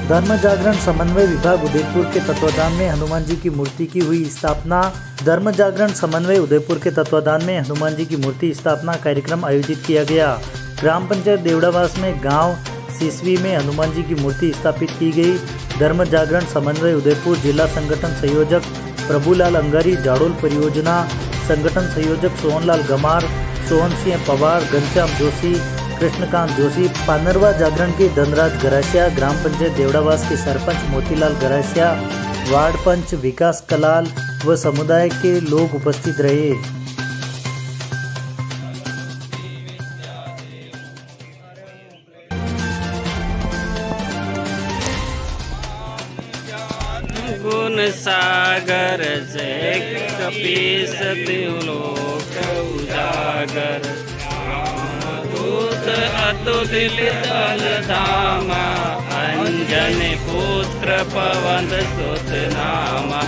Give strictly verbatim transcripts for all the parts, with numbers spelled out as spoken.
धर्म जागरण समन्वय विभाग उदयपुर के तत्वाधान में हनुमान जी की मूर्ति की हुई स्थापना। धर्म जागरण समन्वय उदयपुर के तत्वाधान में हनुमान जी की मूर्ति स्थापना कार्यक्रम आयोजित किया गया। ग्राम पंचायत देवड़ावास में गांव सिसवी में हनुमान जी की मूर्ति स्थापित की गई। धर्म जागरण समन्वय उदयपुर जिला संगठन संयोजक प्रभुलाल अंगारी, जाडोल परियोजना संगठन संयोजक सोहनलाल गमार, सोहन सिंह पवार, घनश्याम जोशी, कृष्णकांत जोशी, पानरवा जागरण के धनराज गरासिया, ग्राम पंचायत देवड़ावास के सरपंच मोतीलाल गरासिया, वार्ड पंच विकास कलाल व समुदाय के लोग उपस्थित रहे। गुण सागर से कपीस लोक उजागर, अतुलित धामा, अंजन पुत्र पवन सुत नामा,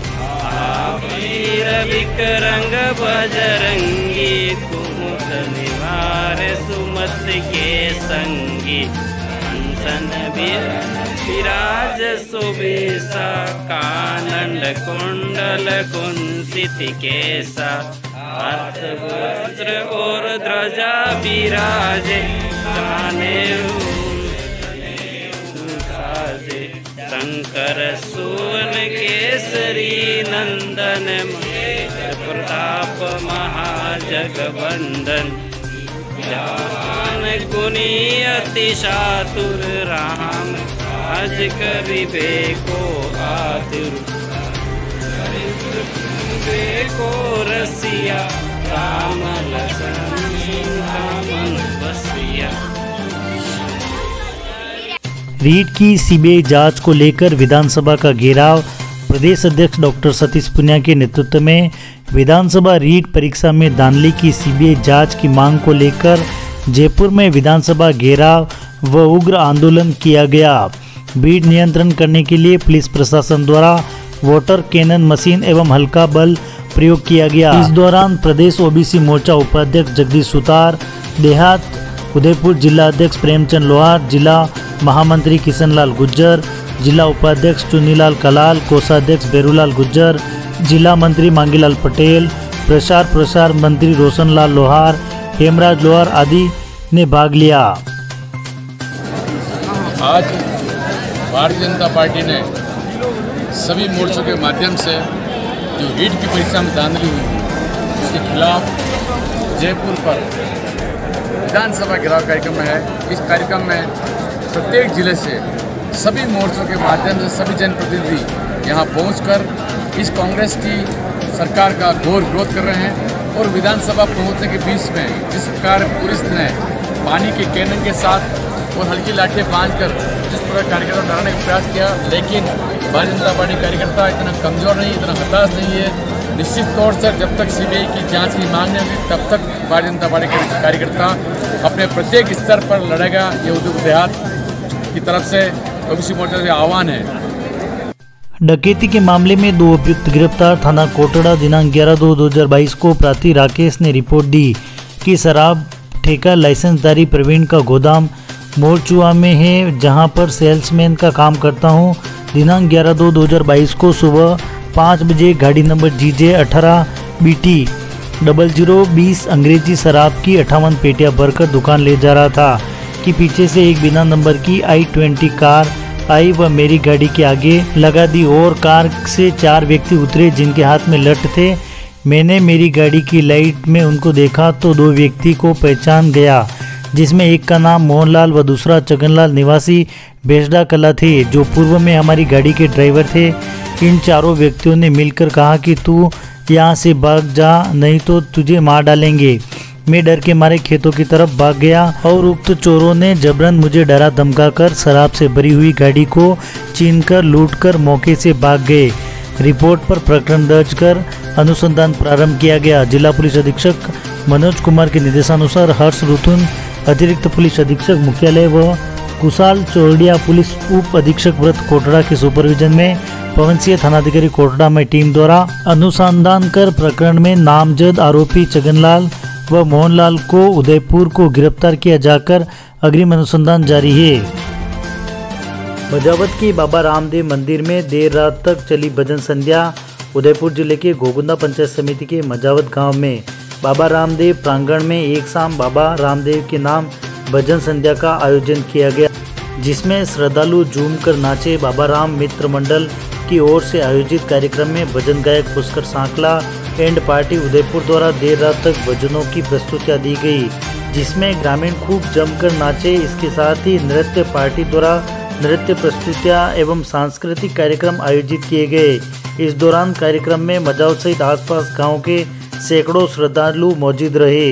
वीर विक्रंग बजरंगी, कुमुद निवार सुमत के संगी, सन विराज सुबेसा, कानन कुंडल कुंसित केसा, अर्थ वज्र और ध्वजा विराजे, साजे शंकर सुवन केसरी नंदन, प्रताप महाजगवंदन, ज्ञान गुणी अति चातुर, राम अज करिबे को आतुर, को रसिया, राम लखन मन बसिया। रीट की सीबीआई जांच को लेकर विधानसभा का घेराव। प्रदेश अध्यक्ष डॉक्टर सतीश पुनिया के नेतृत्व में विधानसभा रीट परीक्षा में धांधली की सीबीआई जांच की मांग को लेकर जयपुर में विधानसभा घेराव व उग्र आंदोलन किया गया। भीड़ नियंत्रण करने के लिए पुलिस प्रशासन द्वारा वाटर कैनन मशीन एवं हल्का बल प्रयोग किया गया। इस दौरान प्रदेश ओबीसी मोर्चा उपाध्यक्ष जगदीश सुतार, देहात उदयपुर जिला अध्यक्ष प्रेमचंद लोहार, जिला महामंत्री किशनलाल गुज्जर, जिला उपाध्यक्ष चुन्नीलाल कलाल, कोषाध्यक्ष बेरूलाल गुज्जर, जिला मंत्री मांगीलाल पटेल, प्रचार प्रसार मंत्री रोशनलाल लोहार, हेमराज लोहार आदि ने भाग लिया। आज भारतीय जनता पार्टी ने सभी मोर्चों के माध्यम से जो रीट की परीक्षा में धांधली हुई उसके खिलाफ जयपुर पर विधानसभा घेराव कार्यक्रम है। इस कार्यक्रम में प्रत्येक जिले से सभी मोर्चों के माध्यम से सभी जनप्रतिनिधि यहाँ पहुंचकर इस कांग्रेस की सरकार का घोर विरोध कर रहे हैं और विधानसभा पहुंचने के बीच में जिस प्रकार पुलिस ने पानी के कैनन के साथ और हल्की लाठियाँ बांधकर जिस प्रकार कार्यकर्ता डराने का प्रयास किया, लेकिन भारतीय जनता पार्टी कार्यकर्ता इतना कमज़ोर नहीं, इतना हताश नहीं है। निश्चित तौर से जब तक सीबीआई की जांच की मांग नहीं होगी तब तक भारतीय जनता पार्टी के कार्यकर्ता अपने प्रत्येक स्तर पर लड़ेगा। ये उद्योग देहात की तरफ से ओबीसी मोर्चा से आह्वान है। डकैती के मामले में दो अभियुक्त गिरफ्तार। थाना कोटड़ा दिनांक ग्यारह दो दो हजार बाईस को प्रार्थी राकेश ने रिपोर्ट दी कि शराब ठेका लाइसेंसदारी प्रवीण का गोदाम मोरचुआ में है, जहां पर सेल्समैन का काम करता हूं। दिनांक ग्यारह दो दो हजार बाईस को सुबह पाँच बजे गाड़ी नंबर जी जे अठारह बी टी डबल जीरो बीस अंग्रेजी शराब की अट्ठावन पेटियां भरकर दुकान ले जा रहा था कि पीछे से एक बिना नंबर की आई ट्वेंटी कार आई व मेरी गाड़ी के आगे लगा दी और कार से चार व्यक्ति उतरे जिनके हाथ में लठ थे। मैंने मेरी गाड़ी की लाइट में उनको देखा तो दो व्यक्ति को पहचान गया, जिसमें एक का नाम मोहनलाल व दूसरा चगनलाल निवासी बेजडा कला थे, जो पूर्व में हमारी गाड़ी के ड्राइवर थे। इन चारों व्यक्तियों ने मिलकर कहा कि तू यहाँ से भाग जा, नहीं तो तुझे मार डालेंगे। मैं डर के मारे खेतों की तरफ भाग गया और उक्त चोरों ने जबरन मुझे डरा धमकाकर शराब से भरी हुई गाड़ी को छीनकर लूटकर मौके से भाग गए। रिपोर्ट पर प्रकरण दर्ज कर अनुसंधान प्रारंभ किया गया। जिला पुलिस अधीक्षक मनोज कुमार के निर्देशानुसार हर्ष रुथुन, अतिरिक्त पुलिस अधीक्षक मुख्यालय व कुशाल चौरडिया पुलिस उप अधीक्षक व्रत कोटड़ा के सुपरविजन में पवन सिंह थानाधिकारी कोटड़ा में टीम द्वारा अनुसंधान कर प्रकरण में नामजद आरोपी चगनलाल व मोहनलाल को उदयपुर को गिरफ्तार किया जाकर अग्रिम अनुसंधान जारी है। मजावत के बाबा रामदेव मंदिर में देर रात तक चली भजन संध्या। उदयपुर जिले के घोगुंदा पंचायत समिति के मजावत गांव में बाबा रामदेव प्रांगण में एक शाम बाबा रामदेव के नाम भजन संध्या का आयोजन किया गया, जिसमें श्रद्धालु झूम कर नाचे। बाबा राम मित्र मंडल की ओर से आयोजित कार्यक्रम में भजन गायक पुष्कर सांकला एंड पार्टी उदयपुर द्वारा देर रात तक भजनों की प्रस्तुतियां दी गई, जिसमें ग्रामीण खूब जमकर नाचे। इसके साथ ही नृत्य पार्टी द्वारा नृत्य प्रस्तुतियां एवं सांस्कृतिक कार्यक्रम आयोजित किए गए। इस दौरान कार्यक्रम में मजावत सहित आसपास गांव के सैकड़ों श्रद्धालु मौजूद रहे।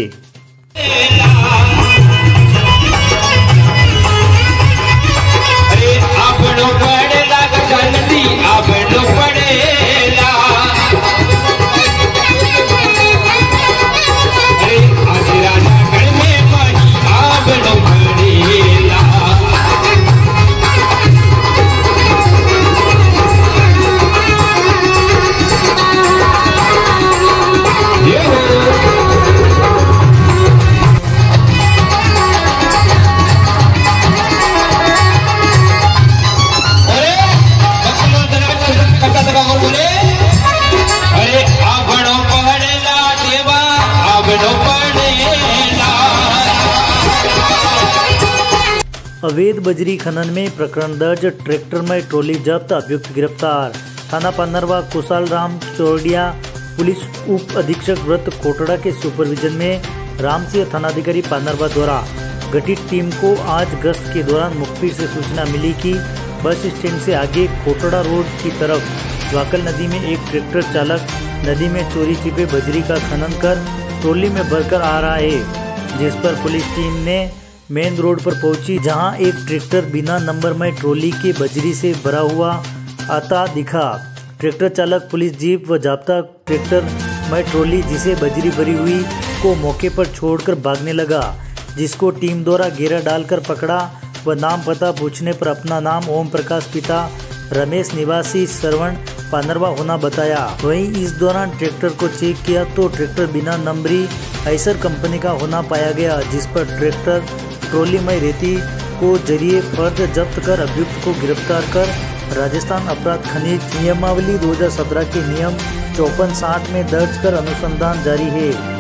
अवैध बजरी खनन में प्रकरण दर्ज, ट्रैक्टर में ट्रॉली जब्त, अभियुक्त गिरफ्तार। थाना पानरवा कुशाल राम चौड़िया पुलिस उप अधीक्षक व्रत कोटड़ा के सुपरविजन में रामसिंह थानाधिकारी पानरवा द्वारा गठित टीम को आज गश्त के दौरान मुखबिर से सूचना मिली कि बस स्टैंड से आगे कोटड़ा रोड की तरफ वाकल नदी में एक ट्रैक्टर चालक नदी में चोरी छिपे बजरी का खनन कर ट्रॉली में भरकर आ रहा है, जिस पर पुलिस टीम ने मेन रोड पर पहुंची, जहां एक ट्रैक्टर बिना नंबर में ट्रॉली के बजरी से भरा हुआ आता दिखा। ट्रैक्टर चालक पुलिस जीप व जाब्ता ट्रैक्टर में ट्रॉली जिसे बजरी भरी हुई को मौके पर छोड़कर भागने लगा, जिसको टीम द्वारा घेरा डालकर पकड़ा व नाम पता पूछने पर अपना नाम ओम प्रकाश पिता रमेश निवासी सरवण पानरवा होना बताया। वहीं इस दौरान ट्रैक्टर को चेक किया तो ट्रैक्टर बिना नंबरी आइसर कंपनी का होना पाया गया, जिस पर ट्रैक्टर ट्रॉली में रेती को जरिए फर्द जब्त कर अभियुक्त को गिरफ्तार कर राजस्थान अपराध खनिज नियमावली दो हज़ार सत्रह के नियम चौपन साठ में दर्ज कर अनुसंधान जारी है।